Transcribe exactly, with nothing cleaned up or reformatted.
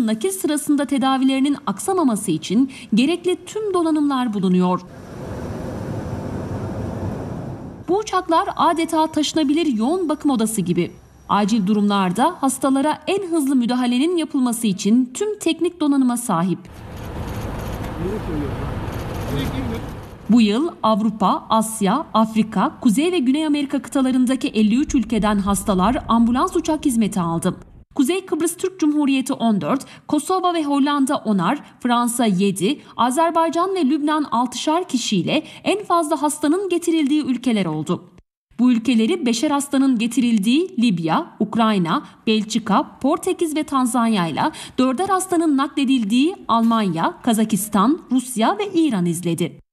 nakil sırasında tedavilerinin aksamaması için gerekli tüm donanımlar bulunuyor. Bu uçaklar adeta taşınabilir yoğun bakım odası gibi. Acil durumlarda hastalara en hızlı müdahalenin yapılması için tüm teknik donanıma sahip. Bu yıl Avrupa, Asya, Afrika, Kuzey ve Güney Amerika kıtalarındaki elli üç ülkeden hastalar ambulans uçak hizmeti aldı. Kuzey Kıbrıs Türk Cumhuriyeti on dört, Kosova ve Hollanda onar, Fransa yedi, Azerbaycan ve Lübnan altışar kişiyle en fazla hastanın getirildiği ülkeler oldu. Bu ülkeleri beşer hastanın getirildiği Libya, Ukrayna, Belçika, Portekiz ve Tanzanya ile dörder hastanın nakledildiği Almanya, Kazakistan, Rusya ve İran izledi.